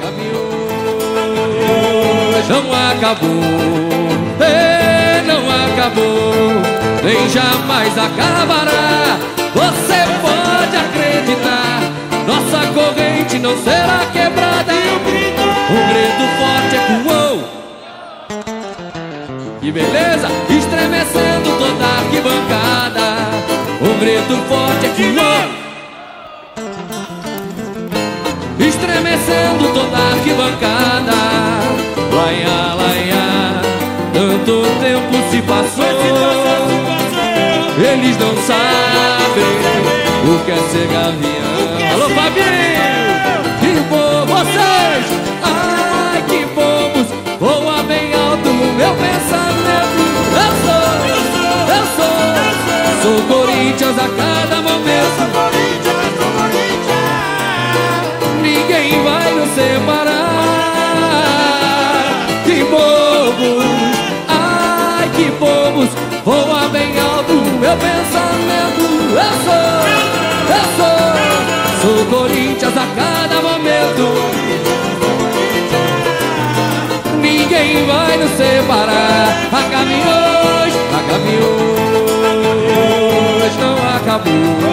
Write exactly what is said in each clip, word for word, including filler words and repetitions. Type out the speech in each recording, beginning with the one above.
Gaviões não acabou, é, não acabou, nem jamais acabará. Você pode acreditar, nossa corrente não será quebrada. Um grito forte ecoou, que beleza, estremecendo toda a arquibancada. Um grito forte ecoou, estremecendo toda a arquibancada. Laia, laia, tanto tempo se passou, eles não sabem o que é ser gavião. Alô, Fabinho! Que bom vocês! Ai, que bobos! Voa bem alto o meu pensamento. Eu sou, eu sou, sou Corinthians a cada momento. Ninguém vai nos separar. Que bobos! Ai, que bobos! Voa bem alto o meu pensamento. Eu sou, eu sou, sou Corinthians a cada momento. Ninguém vai nos separar. A Gaviões, a Gaviões não acabou,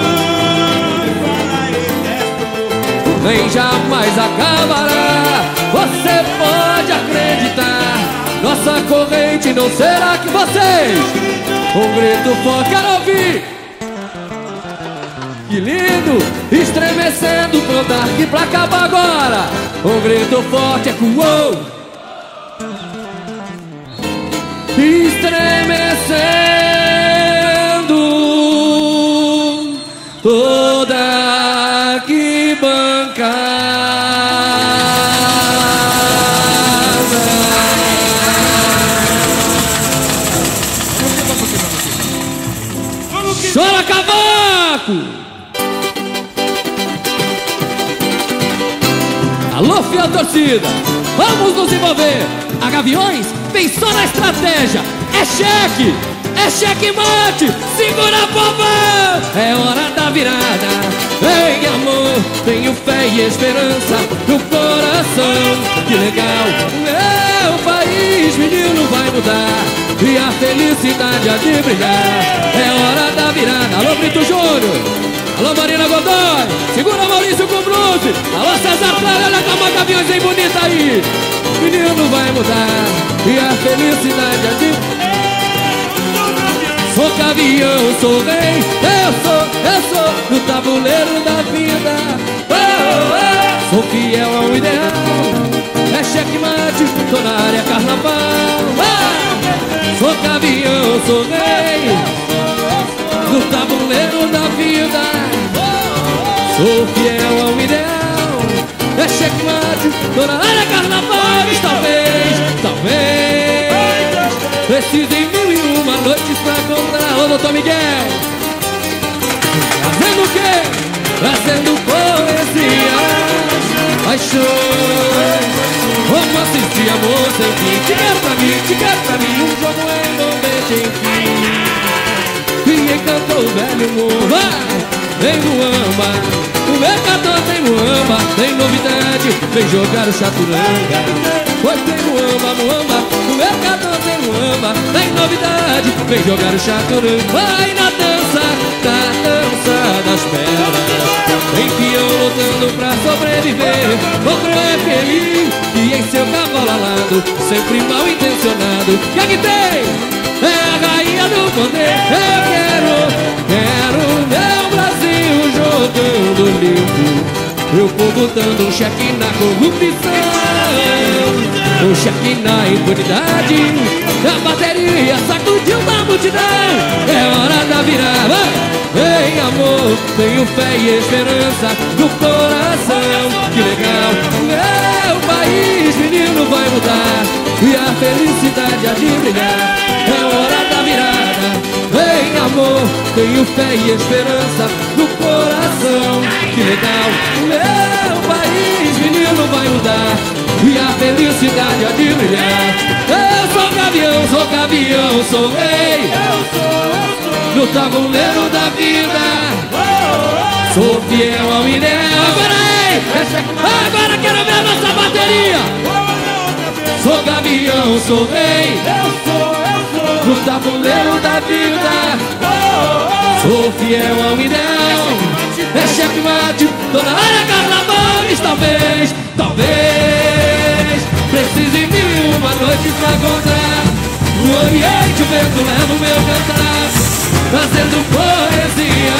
nem jamais acabará. Você pode acreditar, nossa corrente não será que vocês. Um grito forte, quero ouvir. Que lindo, estremecendo toda a arquibancada. Pra acabar agora, um grito forte ecoou, estremecendo toda a arquibancada. Chora, cavaco! Alô, fiel torcida, vamos nos envolver. A Gaviões vem só na estratégia. É cheque, é cheque mate. Segura a bomba, é hora da virada. Vem amor, tenho fé e esperança no coração. Que legal, é o país, menino, vai mudar e a felicidade há de brilhar. É hora da virada. Alô, Brito Júnior, alô, Marina Godoy, segura Maurício com blues. Alô, César Tralha, olha como a Gaviões vem bonita aí. Menino vai mudar e a felicidade há de... Sou gavião, sou rei, eu sou, eu sou no tabuleiro da vida. Oh, oh, sou fiel ao ideal, é checkmate, tô na área carnaval. Oh, sou gavião, sou rei no tabuleiro da vida. Sou fiel ao ideal, é checkmate, tô na área carnaval. Talvez, talvez precisem mil e uma noites pra comprar. Ô, doutor Miguel, fazendo o quê? Trazendo poesias, paixões, romances de amor sem fim. Te quero pra mim, te quero pra mim, um jogo envolvente enfim. E encantou o velho mundo. Vai! Vem Muamba, o mercador tem Muamba, tem novidade, vem jogar o chaturanga. Oi, tem Muamba, Muamba, o mercador tem Muamba, tem novidade, vem jogar o chaturanga. Vai na dança, na dança das pedras, tem peão lutando pra sobreviver. Outro é feliz e em seu cavalo alado, sempre mal intencionado. Que é que tem? É a rainha do poder. Eu quero, quero meu Brasil jogando limpo, meu povo dando um cheque na corrupção, um cheque na impunidade. A bateria sacudiu da multidão, é hora da virada. Vem amor, tenho fé e esperança no coração. Que legal, meu país, menino, vai mudar e a felicidade há de brilhar. É hora da virada. Vem amor, tenho fé e esperança no coração. Que legal, meu país, menino, vai mudar e a felicidade há de brilhar. Eu sou gavião, sou gavião, sou rei, eu sou, eu sou no tabuleiro da vida. Sou fiel ao ideal. Agora aí, agora quero ver a nossa bateria. gavião, sou rei. Eu sou, eu sou no tabuleiro da vida. Sou fiel ao ideal. É checkmate, toda área carnaval. Talvez, talvez precise mil e uma noites pra contar. No Oriente o vento leva o meu cantar, trazendo poesia,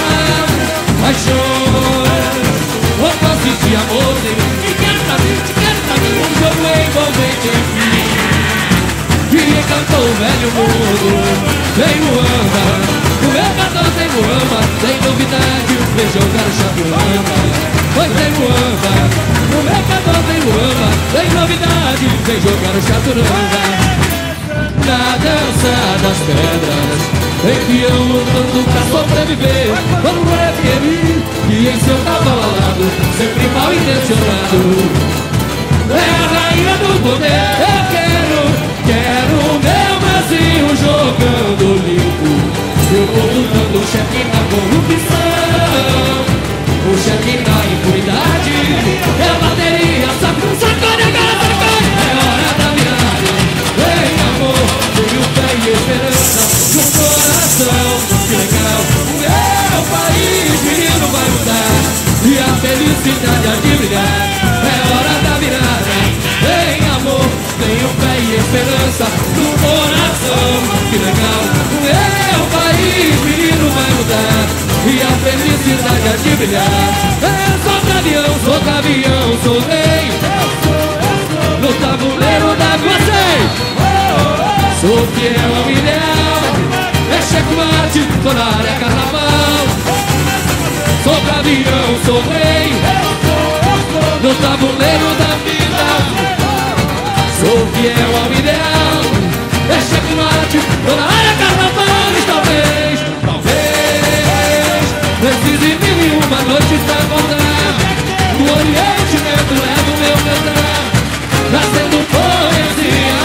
paixões, romances de amor. Te quero pra mim, te quero pra mim, um jogo envolvente, enfim. E encantou o velho mundo. Tem Muamba, o meu cantor tem Muamba. Tem novidade, vem jogar o chaturanga. Pois tem Muamba, o meu cantor tem Muamba. Tem novidade, vem jogar o chaturanga. Na dança das pedras, enfiam lutando pra sobreviver. Quando é ele, e em seu cavalo alado, sempre mal intencionado, é a rainha do poder. Eu quero, quero o meu Brasil jogando limpo. Eu vou lutando o chefe na corrupção, o chefe na impunidade. É a bateria, sacode, sacode, agora sacode. É hora da virada. Vem amor, tenho fé e esperança no coração. Que legal, o meu país, menino, vai mudar. E a felicidade há de brilhar. É hora da virada. Vem amor, tenho fé e esperança no coração. Que legal, o meu país, menino, vai mudar. E a felicidade há de brilhar. Eu sou gavião, sou gavião, sou rei. No tabuleiro da vocês, sou fiel ao ideal. É checkmate, tô na área carnaval. Sou gavião, sou rei. No tabuleiro da vida, sou fiel ao ideal. É checkmate, tô na área carnaval. E talvez, talvez precise mil e uma noites pra contar. Do Oriente Médio leva o meu cantar, trazendo poesia,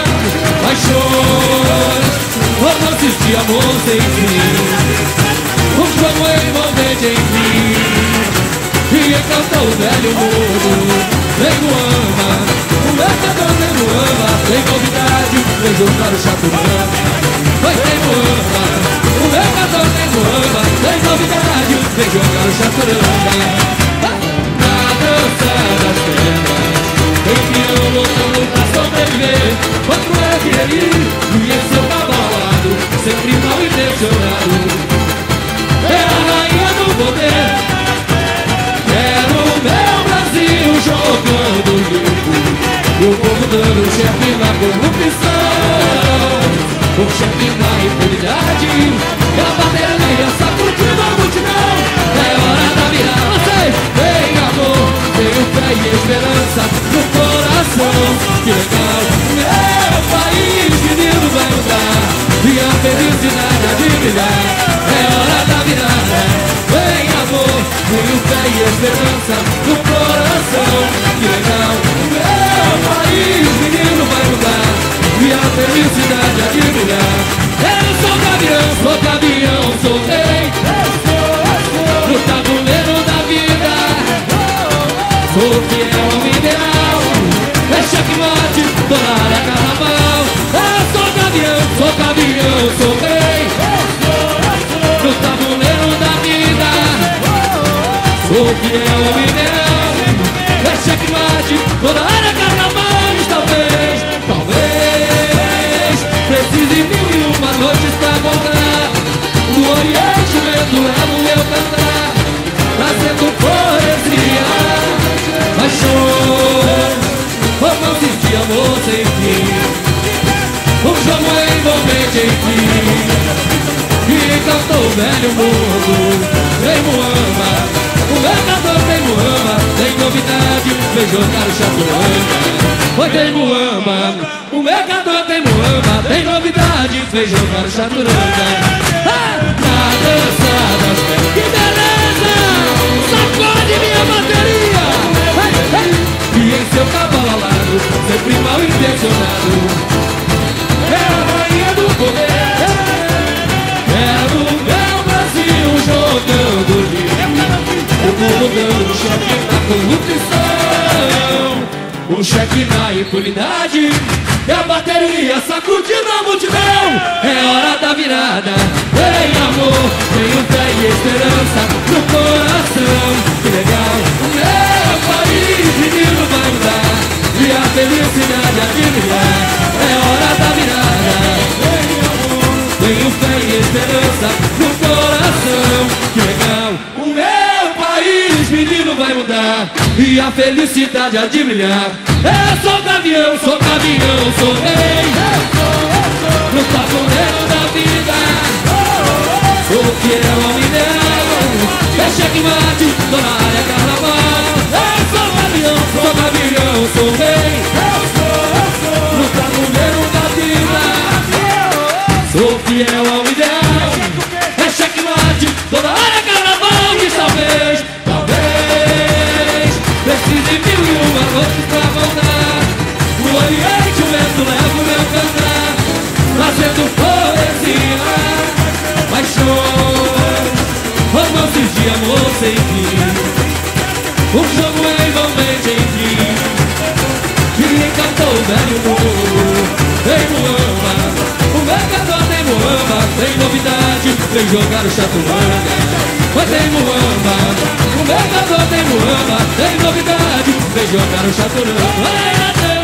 paixões, romances de amor sem fim. Um jogo envolvente, enfim. E encantou o velho mundo. Vem Muamba, o mercador tem Muamba. Tem novidade, vem jogar o chaturanga. Vai tem Muamba, o mercador tem Muamba. Tem novidade, vem jogar o chaturanga. Na dança das pedras, enfiam lutando pra sobreviver. Quando é que ele e em seu cavalo, sempre mal intencionado, é a rainha do poder. Quero o meu Brasil jogando limpo. E o povo dando chefe na corrupção, o chefe na impunidade. E a bateria sacudindo a multidão. É hora da virada. Vocês, vem amor, tenho fé e esperança no coração. Que legal, meu país, menino, vai mudar. E a felicidade há de brilhar. É hora da virada. Vem amor, tenho fé e esperança no coração. Que legal, meu país, menino, vai mudar. E a felicidade há de brilhar. Eu sou gavião, sou gavião, sou rei. No tabuleiro da vida, sou fiel ao ideal. É checkmate, tô na área carnaval. Eu sou gavião, sou gavião, sou rei. No tabuleiro da vida, sou fiel ao ideal. É checkmate, tô na área carnaval. Talvez, talvez precise mil e uma noites pra contar. No Oriente o vento leva o meu cantar, trazendo poesia, paixões, romances de amor sem fim. Um jogo envolvente, enfim. E encantou o velho mundo. Tem Muamba, o mercador tem Muamba. Tem novidade, vem jogar o chaturanga. Oi, tem Muamba, o mercador tem Muamba. Tem novidade, vem jogar o chaturanga. Ah, na dança das pedras. Que beleza! Sacode minha bateria! Hey, hey. E em seu cavalo alado, sempre mal intencionado, é a rainha do poder. Quero o meu Brasil jogando livre. O povo dando cheque na corrupção, o cheque na impunidade. e a bateria sacudindo a multidão. É hora da virada, vem amor, tenho fé e esperança no coração. Que legal, o meu país, menino, vai mudar e a felicidade há de brilhar. É hora da virada, vem amor, tenho fé e esperança no coração. Que legal, o meu país, menino, vai mudar e a felicidade há de brilhar. Eu sou gavião, sou caminhão, sou rei, no tabuleiro da vida. Sou fiel ao ideal, é checkmate, tô na área carnaval. Eu sou gavião, sou caminhão, sou rei, no tabuleiro da vida. Sou fiel ao ideal, é checkmate, tô na área carnaval. E talvez, talvez precise mil e uma noites pra voltar. O Oriente, o vento leva o meu cantar, trazendo poesia, paixões, romances de amor sem fim. Um jogo envolvente em fim, que encantou o velho mundo. Tem Muamba, o mercador tem Muamba, tem novidade, vem jogar o chaturanga. Mas tem Muamba, o mercador tem Muamba, tem novidade, vem jogar o chaturanga.